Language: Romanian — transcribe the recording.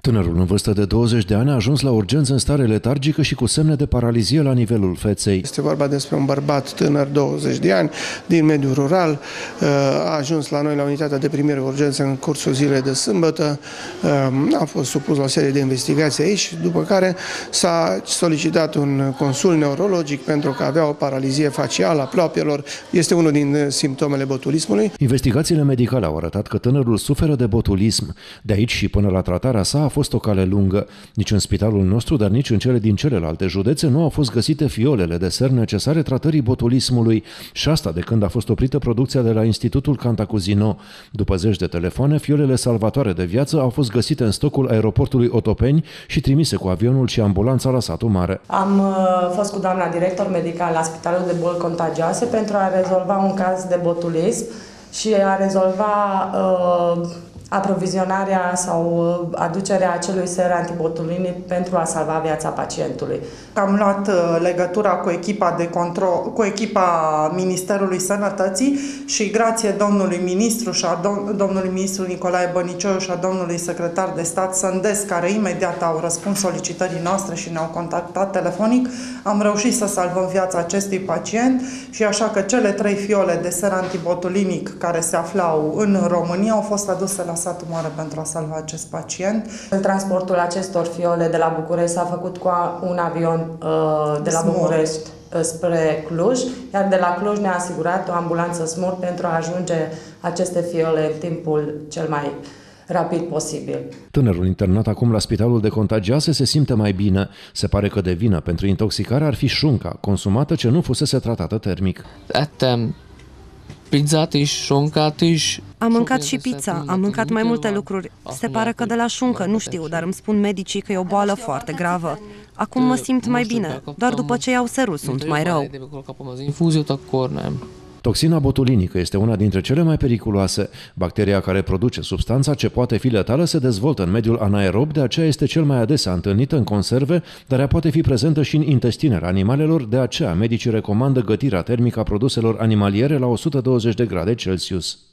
Tânărul în vârstă de 20 de ani a ajuns la urgență în stare letargică și cu semne de paralizie la nivelul feței. Este vorba despre un bărbat tânăr, 20 de ani, din mediul rural. A ajuns la noi la unitatea de primire urgență în cursul zilei de sâmbătă. A fost supus la o serie de investigații aici, după care s-a solicitat un consult neurologic pentru că avea o paralizie facială a pleoapelor. Este unul din simptomele botulismului. Investigațiile medicale au arătat că tânărul suferă de botulism. De aici și până la tratarea sa a fost o cale lungă. Nici în spitalul nostru, dar nici în cele din celelalte județe nu au fost găsite fiolele de ser necesare tratării botulismului. Și asta de când a fost oprită producția de la Institutul Cantacuzino. După zeci de telefoane, fiolele salvatoare de viață au fost găsite în stocul aeroportului Otopeni și trimise cu avionul și ambulanța la satul mare. Am fost cu doamna director medical la Spitalul de Boli Contagioase pentru a rezolva un caz de botulism și a rezolva aprovizionarea sau aducerea acelui ser antibotulinic pentru a salva viața pacientului. Am luat legătura cu echipa de control, cu echipa Ministerului Sănătății și grație domnului ministru și a domnului ministru Nicolae Bănicioiu și a domnului secretar de stat Sândes, care imediat au răspuns solicitării noastre și ne-au contactat telefonic, am reușit să salvăm viața acestui pacient și așa că cele 3 fiole de ser antibotulinic care se aflau în România au fost aduse la satul mare pentru a salva acest pacient. Transportul acestor fiole de la București s-a făcut cu un avion de la București spre Cluj, iar de la Cluj ne-a asigurat o ambulanță SMUR pentru a ajunge aceste fiole în timpul cel mai rapid posibil. Tânărul internat acum la Spitalul de Contagiase se simte mai bine. Se pare că de vină pentru intoxicare ar fi șunca, consumată ce nu fusese tratată termic. Am mâncat și pizza, am mâncat mai multe lucruri. Se pare că de la șuncă, nu știu, dar îmi spun medicii că e o boală foarte gravă. Acum mă simt mai bine, doar după ce iau serul sunt mai rău. Toxina botulinică este una dintre cele mai periculoase. Bacteria care produce substanța ce poate fi letală se dezvoltă în mediul anaerob, de aceea este cel mai adesea întâlnită în conserve, dar ea poate fi prezentă și în intestinele animalelor, de aceea medicii recomandă gătirea termică a produselor animaliere la 120 de grade Celsius.